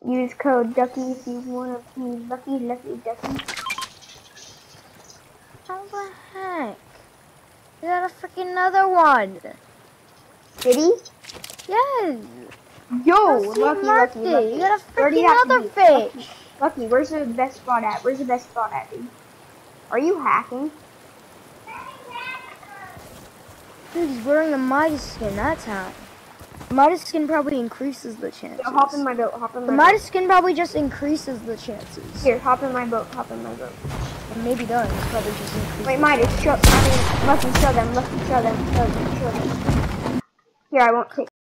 Use code Ducky if you want to be lucky, Ducky. How the heck? We got a freaking another one. Did he? Yes. Yo, Lucky. You got a Where do you freaking have to other be? fish. Lucky, where's the best spot at? Where's the best spot at, dude? Are you hacking? Dude, he's wearing a Midas skin. That's how. Midas skin probably increases the chances. Yo, hop in my boat. Hop in my The boat. Midas skin probably just increases the chances. Here, hop in my boat. Hop in my boat. It maybe does. It's probably just increases. Wait, Midas, Lucky, show them. Lucky, show them. Show them. Here, I won't take.